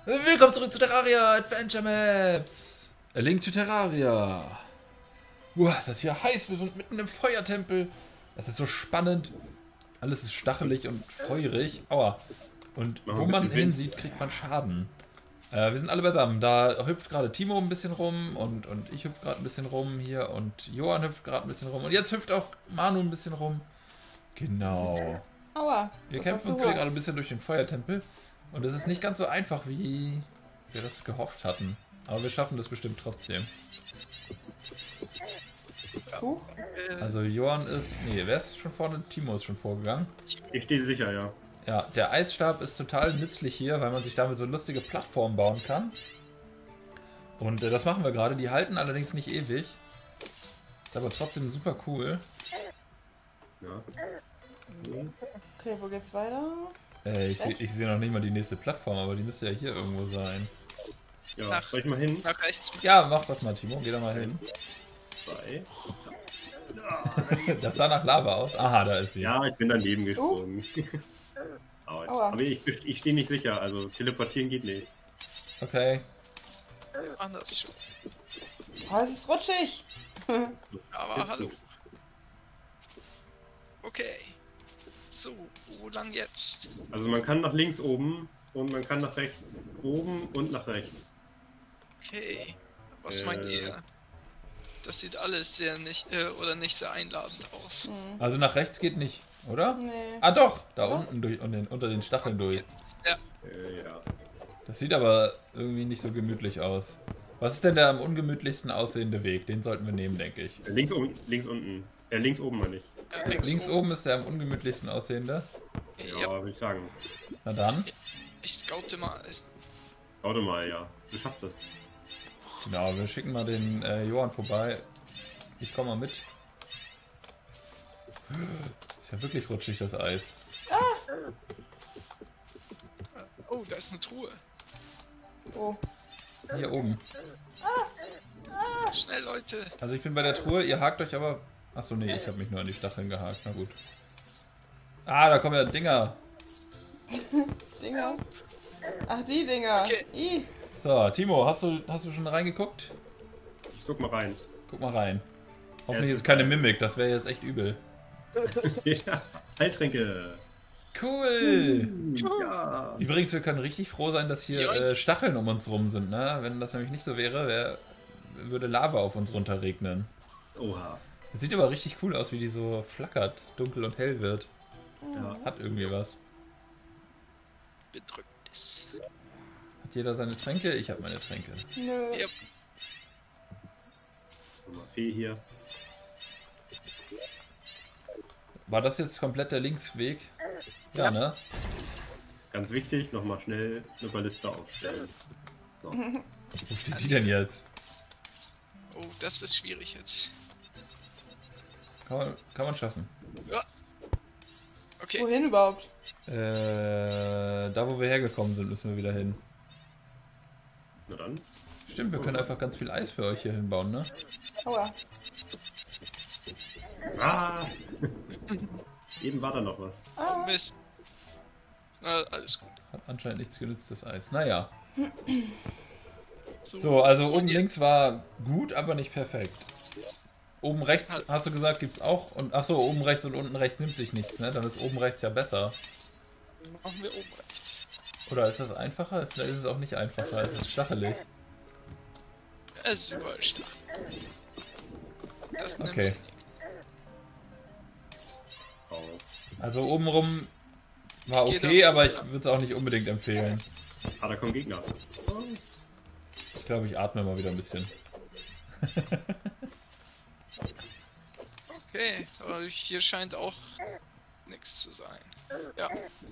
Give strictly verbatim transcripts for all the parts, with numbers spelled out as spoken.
Willkommen zurück zu Terraria Adventure Maps. A Link to Terraria. Uah, ist das hier heiß. Wir sind mitten im Feuertempel. Das ist so spannend. Alles ist stachelig und feurig. Aua. Und wo man hinsieht, kriegt man Schaden. Äh, wir sind alle beisammen. Da hüpft gerade Timo ein bisschen rum und, und ich hüpfe gerade ein bisschen rum hier und Johann hüpft gerade ein bisschen rum. Und jetzt hüpft auch Manu ein bisschen rum. Genau. Aua. Wir kämpfen uns hier gerade ein bisschen durch den Feuertempel. Und es ist nicht ganz so einfach, wie wir das gehofft hatten. Aber wir schaffen das bestimmt trotzdem. Huch. Also Johann ist... Nee, wer ist schon vorne? Timo ist schon vorgegangen. Ich stehe sicher, ja. Ja, der Eisstab ist total nützlich hier, weil man sich damit so lustige Plattformen bauen kann. Und äh, das machen wir gerade. Die halten allerdings nicht ewig. Ist aber trotzdem super cool. Ja. Okay, wo geht's weiter? Äh, ich, ich sehe noch nicht mal die nächste Plattform, aber die müsste ja hier irgendwo sein. Ja, Nach- soll ich mal hin? Nach rechts. Ja, mach das mal, Timo. Geh da mal hin. Zwei. Das sah nach Lava aus. Aha, da ist sie. Ja, ich bin daneben gesprungen. Aber, Aua. aber ich, ich stehe nicht sicher, also teleportieren geht nicht. Okay. Anders schon. Oh, es ist rutschig. Aber Jetzt hallo. gut. Okay. So, wo lang jetzt? Also man kann nach links oben und man kann nach rechts oben und nach rechts. Okay. Was Äh. meint ihr? Das sieht alles sehr nicht äh, oder nicht sehr einladend aus. Hm. Also nach rechts geht nicht, oder? Nee. Ah doch, da Doch. unten durch, unter den, unter den Stacheln durch. Jetzt, ja, Äh, ja. Das sieht aber irgendwie nicht so gemütlich aus. Was ist denn der am ungemütlichsten aussehende Weg? Den sollten wir nehmen, denke ich. Äh, Links oben, links unten. Äh, links oben meine ich. äh, links, Links oben ist der am ungemütlichsten aussehende. Ja, Ja, würde ich sagen. Na dann. ich scoute mal. Warte mal, ja. Du schaffst das. Genau, wir schicken mal den äh, Johann vorbei. Ich komme mal mit. Ist ja wirklich rutschig, das Eis. Oh, da ist eine Truhe. Oh. Hier oben. Schnell, Leute. Also ich bin bei der Truhe, ihr hakt euch aber... Achso, nee, ich habe mich nur an die Stacheln gehakt. Na gut. Ah, da kommen ja Dinger. Dinger. Ach, die Dinger. Okay. I. So, Timo, hast du, hast du schon reingeguckt? Ich guck mal rein. Guck mal rein. Hoffentlich Ja, ist es keine Mimik, das wäre jetzt echt übel. Ja, Heiltränke. Cool! Ja. Übrigens, wir können richtig froh sein, dass hier Joink. äh, Stacheln um uns rum sind, ne? Wenn das nämlich nicht so wäre, wär, würde Lava auf uns runterregnen. Oha. Das sieht aber richtig cool aus, wie die so flackert, dunkel und hell wird. Ja. Hat irgendwie was. Bedrückendes. Hat jeder seine Tränke? Ich habe meine Tränke. Nö. Ja, Nochmal Fee hier. War das jetzt komplett der Linksweg? Ja, ne? Ganz wichtig, nochmal schnell eine Balliste aufstellen. So. Wo steht die denn jetzt? oh, das ist schwierig jetzt. Kann man, kann man schaffen. Ja. Okay, Wohin überhaupt? Äh, da wo wir hergekommen sind, müssen wir wieder hin. Na dann. Stimmt, wir können einfach ganz viel Eis für euch hier hinbauen, ne? Aua. Ah! Eben war da noch was. oh Mist. Na, alles gut. Hat anscheinend nichts genützt, das Eis. Naja. So, So, also und oben jetzt- links war gut, aber nicht perfekt. Oben rechts, Halt. hast du gesagt, gibt's auch. Und ach so, oben rechts und unten rechts nimmt sich nichts, ne? Dann ist oben rechts ja besser. Machen wir oben rechts. Oder ist das einfacher? Vielleicht ist es auch nicht einfacher, es ist stachelig. Es ist überall stark. Das nimmt Okay. sich nichts. Raus. Also obenrum war Ich geh okay, da- aber ich würde es auch nicht unbedingt empfehlen. Ah, da kommen Gegner. Ich glaube, ich atme mal wieder ein bisschen. Okay, aber hier scheint auch nichts zu sein. Ja,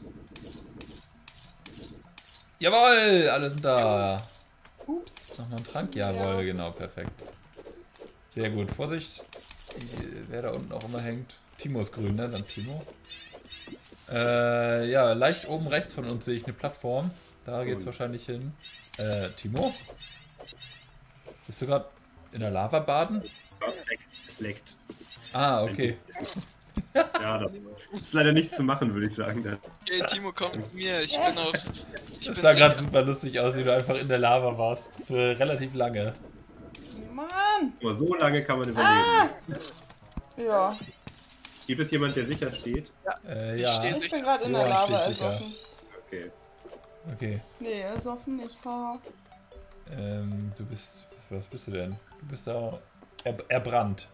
Jawohl, alle sind da. Ups. Nochmal ein Trank? Jawohl, genau, perfekt. Sehr gut. Vorsicht, wer da unten auch immer hängt. Timo ist grün, ne? Dann Timo. Äh, ja, leicht oben rechts von uns sehe ich eine Plattform. Da geht's Und- wahrscheinlich hin. Äh, Timo? Bist du gerade in der Lava baden? Es leckt. Es leckt. Ah, okay. Ja, da ist leider nichts zu machen, würde ich sagen. Da. Okay, Timo, komm mit mir. Ich bin auf. Ich Das bin sah gerade sicher. super lustig aus, wie du einfach in der Lava warst. Für relativ lange. Mann! Aber so lange kann man überleben. Ja, Gibt es jemand, der sicher steht? Äh, Ich ja. steh's. ich bin gerade in der Ja, Lava steht sicher. ersoffen. Okay. Okay. Nee, ersoffen nicht. Ha. Ähm, du bist. Was bist du denn? Du bist da. Er, erbrannt.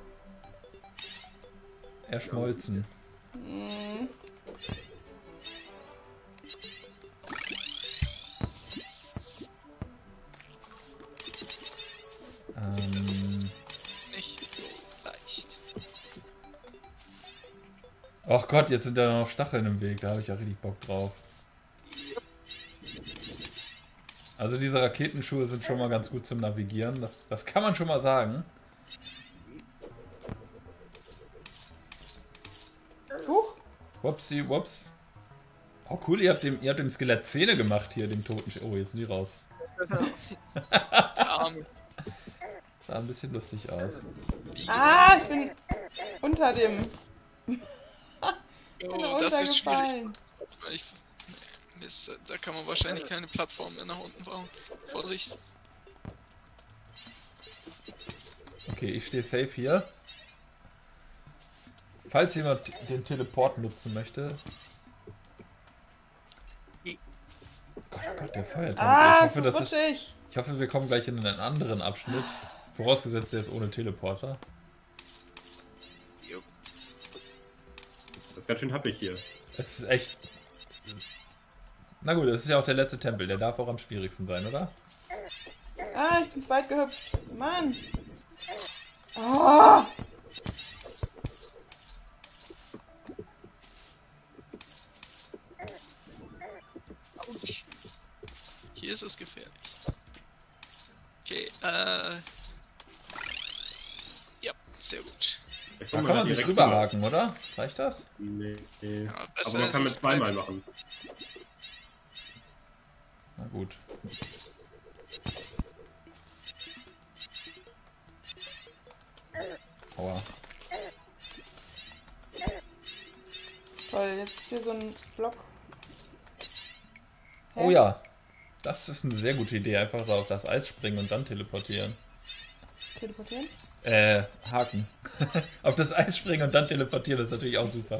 Erschmolzen. Hm. Ähm. Nicht so leicht. Ach Gott, jetzt sind da noch Stacheln im Weg. Da habe ich ja richtig Bock drauf. Also diese Raketenschuhe sind schon mal ganz gut zum Navigieren. Das, das kann man schon mal sagen. Huch. Wupsi, wups. Oh cool, ihr habt dem, ihr habt dem Skelett Zähne gemacht hier, dem toten Sch Oh, jetzt sind die raus. Der Arme. Sah ein bisschen lustig aus. Ah, ich bin unter dem. Oh, das wird schwierig. runtergefallen. Ich, Mist, da kann man wahrscheinlich keine Plattform mehr nach unten bauen. Vorsicht. Okay, ich stehe safe hier. Falls jemand den Teleport nutzen möchte. Gott, oh Gott, der Feuertempel. Ah, ich, es hoffe, ist das ist, rutschig. ich hoffe, wir kommen gleich in einen anderen Abschnitt. Vorausgesetzt, der ist ohne Teleporter. Das ist ganz schön happig hier. Es ist echt... Na gut, das ist ja auch der letzte Tempel. Der darf auch am schwierigsten sein, oder? Ah, ich bin zu weit gehüpft. Mann. Ah. Autsch. Hier ist es gefährlich. Okay, äh. Ja, sehr gut. Ich Da komm kann mal man sich direkt rüberhaken, oder? Reicht das? Nee, nee. Ja, besser Aber man ist kann es mit zweimal bleiben. machen. Na gut. Aua. Toll, jetzt ist hier so ein Block. Hä? Oh ja. Das ist eine sehr gute Idee. Einfach so auf das Eis springen und dann teleportieren. Teleportieren? Äh, Haken. Auf das Eis springen und dann teleportieren, das ist natürlich auch super.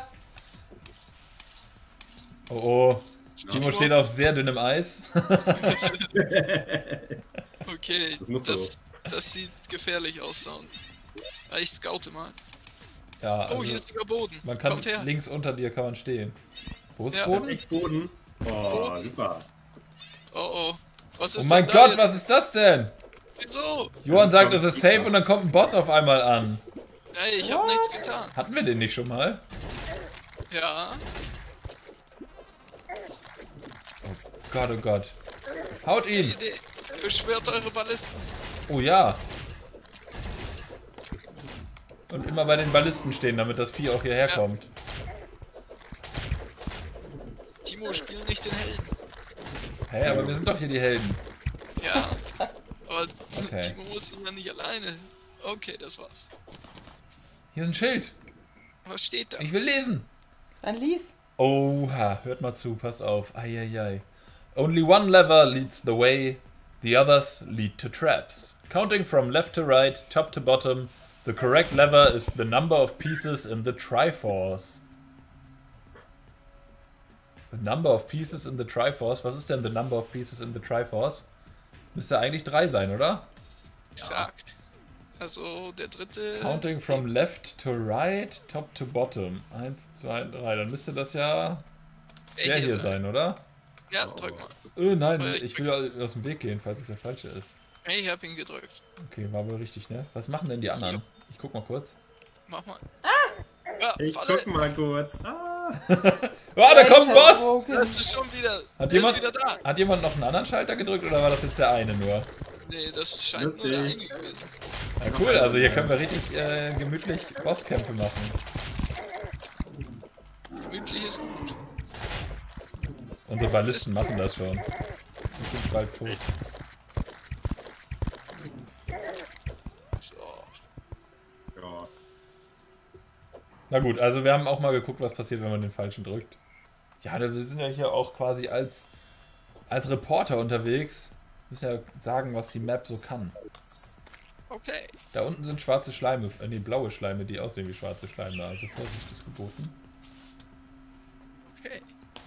Oh oh. Timo steht auf sehr dünnem Eis. Okay, Das muss das, das sieht gefährlich aus da unten. Ah, ich scoute mal. Ja, Oh, also hier ist sogar Boden. man kann Kommt her. links unter dir kann man stehen. Wo ist Ja. Boden? Echt Boden? Oh, super. Oh oh. Was Oh ist mein denn da Gott, jetzt? was ist das denn? Wieso? Johann Das sagt, ist es ist super. safe und dann kommt ein Boss auf einmal an. Ey, ich hab What? nichts getan. Hatten wir den nicht schon mal? Ja. Gott, oh Gott. Haut Die ihn! Idee. Beschwört eure Ballisten. Oh ja. Und immer bei den Ballisten stehen, damit das Vieh auch hierher Ja. kommt. Timo, spiel nicht den Helden. Hä, hey, aber wir sind doch hier die Helden. Ja. Aber Okay. Timo muss ihn ja nicht alleine. Okay, das war's. Hier ist ein Schild. Was steht da? Ich will lesen. Dann lies. Oha, hört mal zu, pass auf. Eieiei. Only one lever leads the way, the others lead to traps. Counting from left to right, top to bottom, the correct lever is the number of pieces in the Triforce. The number of pieces in the Triforce? Was ist denn the number of pieces in the Triforce? Müsste eigentlich drei sein, oder? Exakt. Also der dritte. Counting from left to right, top to bottom. Eins, zwei, drei. Dann müsste das ja Ey, der hier sein, oder? Ja, drück mal. Äh, nein, Aber ich- ich will aus dem Weg gehen, falls es der falsche ist. Ey, ich hab ihn gedrückt. Okay, war wohl richtig, ne? Was machen denn die anderen? Ich guck mal kurz. Mach mal. Ja, Ich Falle. guck mal kurz. Ah. Ah, da kommt ein Boss! Wo geht- Das ist schon wieder. Hat Der jemand, ist wieder da. hat jemand noch einen anderen Schalter gedrückt oder war das jetzt der eine nur? Nee, das scheint nur der eine Lustig. gewesen. Ja, cool, also hier können wir richtig äh, gemütlich Bosskämpfe machen. Gemütlich ist gut. Unsere Ballisten machen das schon. Ich bin bald tot. So. Ja. Na gut, also wir haben auch mal geguckt, was passiert, wenn man den falschen drückt. Ja, wir sind ja hier auch quasi als, als Reporter unterwegs. Wir müssen ja sagen, was die Map so kann. Okay. Da unten sind schwarze Schleime, äh, nee, blaue Schleime, die aussehen wie schwarze Schleime. Also Vorsicht ist geboten. Okay.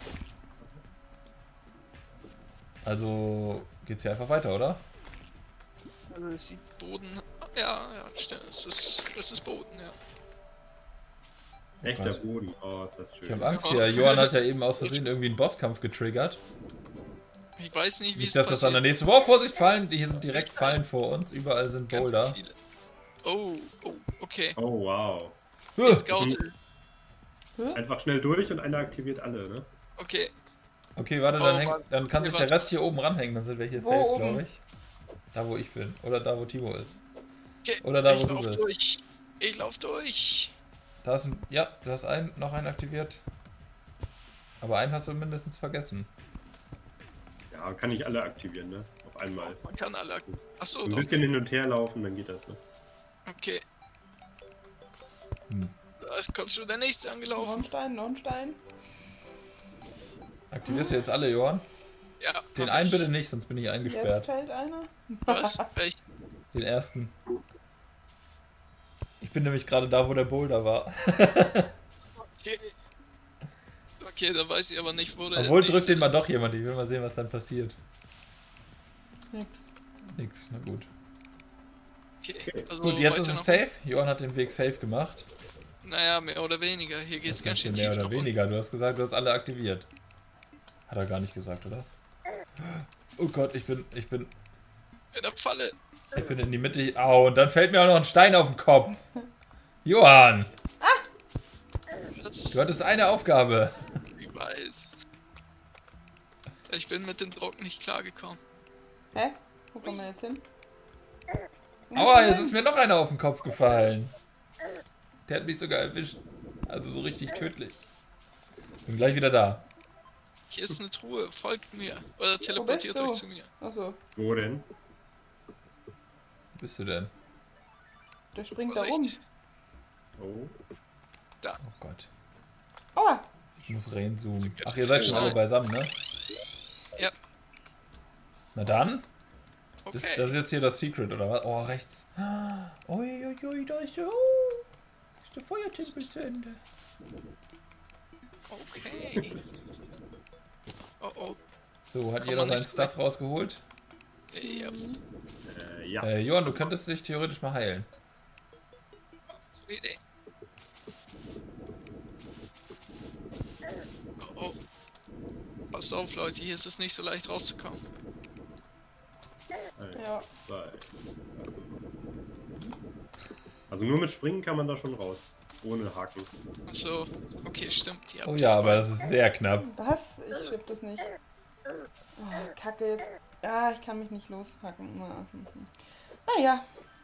Also geht's hier einfach weiter, oder? Also es sieht Boden. Ja, ja, stimmt. Es ist, es ist Boden, ja. Echter Gott. Boden. Oh, ist das Ich schön. habe Angst hier. Johann hat ja eben aus Versehen irgendwie einen Bosskampf getriggert. Ich weiß nicht, wie Nicht, es dass das an der passiert. nächsten... Boah, Vorsicht, Fallen! Hier sind direkt Fallen vor uns. Überall sind Ganz Boulder. viele. Oh, oh, okay. Oh, wow. Huh. Scout. Einfach schnell durch und einer aktiviert alle, ne? Okay. Okay, warte, Oh, dann, hängt, Mann. dann kann Nee, sich der warte. Rest hier oben ranhängen. Dann sind wir hier Wo safe, oben? glaube ich. Da, wo ich bin. Oder da, wo Timo ist. Okay. Oder da, ich wo du lauf bist. durch. Ich lauf durch. Da ist ein... Ja, du hast einen, noch einen aktiviert. Aber einen hast du mindestens vergessen. Ja, kann ich alle aktivieren, ne? Auf einmal. Man kann alle. Achso, Ein doch. bisschen hin und her laufen, dann geht das, ne? Okay. Hm. Da ist- kommt schon der nächste Noch ein angelaufen. Stein, noch ein Stein. Aktivierst du jetzt alle, Johann? Ja. Den hab einen ich. bitte nicht, sonst bin ich Jetzt eingesperrt. fällt einer. Was? Echt? Den ersten. Ich bin nämlich gerade da, wo der Boulder war. Okay. Okay, da weiß ich aber nicht, wo der. Obwohl, nächste drückt den mal ist. doch jemand. Ich will mal sehen, was dann passiert. Nix. Nix, na gut. Okay, also Gut, jetzt ist weiter es noch- safe. Johann hat den Weg safe gemacht. Naja, mehr oder weniger. Hier geht's Das ganz ist schön mehr tief oder nach unten. weniger. Du hast gesagt, du hast alle aktiviert. Hat er gar nicht gesagt, oder? Oh Gott, ich bin, ich bin, In der Falle. ich bin in die Mitte. Au, und dann fällt mir auch noch ein Stein auf den Kopf. Johann, Das, du hattest eine Aufgabe. ich weiß. Ich bin mit dem Druck nicht klargekommen. Hä? Wo kommen wir jetzt hin? Aua, jetzt ist mir noch einer auf den Kopf gefallen. Der hat mich sogar erwischt. Also so richtig tödlich. Bin gleich wieder da. Hier ist eine Truhe. Folgt mir. Oder teleportiert du? euch zu mir. Achso, Wo denn? Wo bist du denn? der springt da rum. Vorsicht. Oh. Da. Oh Gott. Aua! Ich muss reinzoomen. Sind wir Ach, ihr seid schon schnell? alle beisammen, ne? Ja. Na dann. Das, Okay. das ist jetzt hier das Secret, oder was? Oh, rechts. Uiuiui, da ist der, oh, ist der Feuertempel zu Ende. Okay. Oh oh. So, hat Kann jeder man seinen nicht so Stuff rausgeholt? Ja. Äh, ja. Äh, Johann, du könntest dich theoretisch mal heilen. Gute Idee. Oh oh. Pass auf, Leute. Hier ist es nicht so leicht rauszukommen. Eins, Ja. zwei. Also nur mit Springen kann man da schon raus. Ohne Haken. Achso. Okay, stimmt. Die Oh habt ja, ihr aber dabei. das ist sehr knapp. Was? Ich schiff das nicht. Oh, Kacke jetzt. Ah, ich kann mich nicht loshacken. Na, Naja.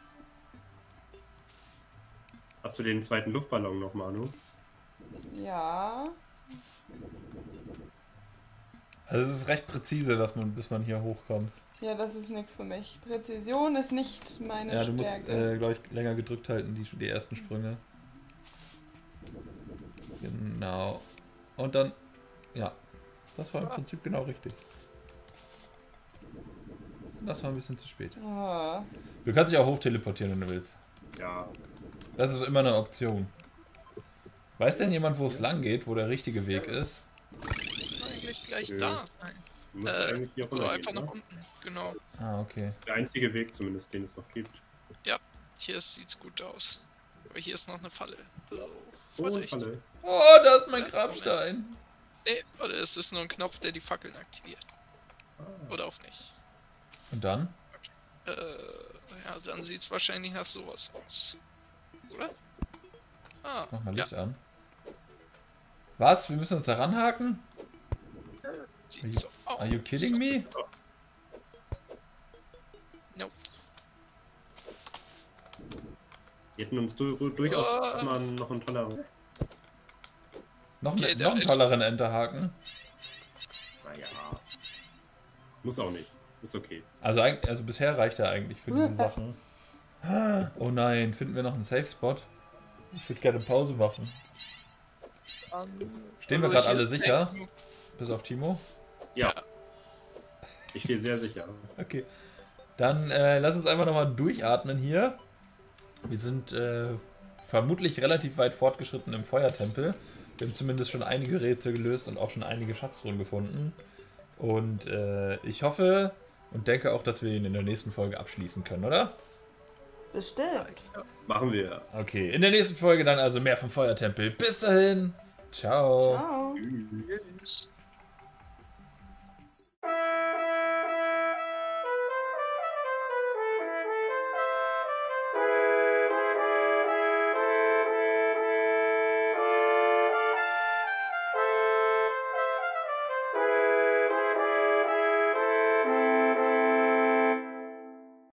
Hast du den zweiten Luftballon noch, Manu? Ja. Also es ist recht präzise, dass man, bis man hier hochkommt. Ja, das ist nichts für mich. Präzision ist nicht meine Ja, du musst, Stärke. äh, glaube ich, länger gedrückt halten, die, die ersten Sprünge. Genau. Und dann, ja, das war im Prinzip genau richtig. Das war ein bisschen zu spät. Ah. Du kannst dich auch hoch teleportieren, wenn du willst. Ja. Das ist immer eine Option. Weiß denn jemand, wo es lang geht, wo der richtige Weg ist? Eigentlich gleich Nö. da sein. Du musst Äh, eigentlich hier Oder runter einfach gehen, nach ne? unten. Genau. Ah, okay. Der einzige Weg zumindest, den es noch gibt. Hier sieht's gut aus. Aber hier ist noch eine Falle. Oh, Oh, Vorsicht. Falle. Oh, da ist mein Grabstein. Nee, oder es ist nur ein Knopf, der die Fackeln aktiviert. Ah. Oder auch nicht. Und dann? Äh, ja, dann sieht's wahrscheinlich nach sowas aus. Oder? Ah, Mach mal ja, Licht an. Was? Wir müssen uns da ranhaken? sieht so aus. Are you kidding me? Nope. Wir hätten uns du durchaus Ah. mal noch einen tolleren. Noch, Okay, ne, der noch einen ist- tolleren Enterhaken. Naja. Muss auch nicht. Ist okay. Also, eigentlich- also bisher reicht er eigentlich für diese Sachen. Oh nein, finden wir noch einen Safe Spot? Ich würde gerne Pause machen. Dann, Stehen wir also gerade hier alle ist sicher? Tank. Bis auf Timo? Ja. Ich stehe sehr sicher. Okay. Dann äh, lass uns einfach nochmal durchatmen hier. Wir sind äh, vermutlich relativ weit fortgeschritten im Feuertempel. Wir haben zumindest schon einige Rätsel gelöst und auch schon einige Schatztruhen gefunden. Und äh, ich hoffe und denke auch, dass wir ihn in der nächsten Folge abschließen können, oder? Bestimmt. Machen wir. Okay, in der nächsten Folge dann also mehr vom Feuertempel. Bis dahin. Ciao. Ciao. Tschüss. Tschüss.